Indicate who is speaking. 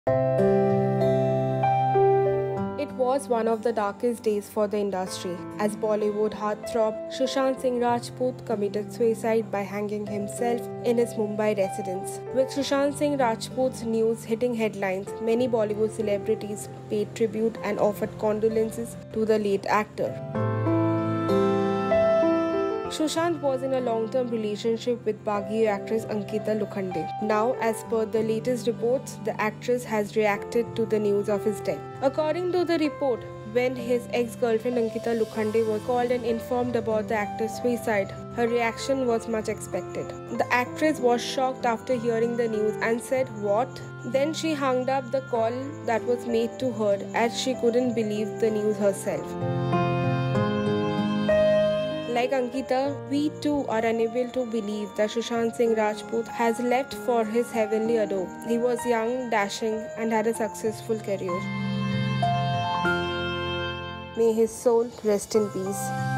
Speaker 1: It was one of the darkest days for the industry, as Bollywood heartthrob Sushant Singh Rajput committed suicide by hanging himself in his Mumbai residence. With Sushant Singh Rajput's news hitting headlines, many Bollywood celebrities paid tribute and offered condolences to the late actor. Sushant was in a long-term relationship with Baghio actress Ankita Lokhande. Now, as per the latest reports, the actress has reacted to the news of his death. According to the report, when his ex-girlfriend Ankita Lokhande was called and informed about the actor's suicide, her reaction was much expected. The actress was shocked after hearing the news and said, "What?" Then she hung up the call that was made to her as she couldn't believe the news herself. Like Ankita, we too are unable to believe that Sushant Singh Rajput has left for his heavenly abode. He was young, dashing, and had a successful career. May his soul rest in peace.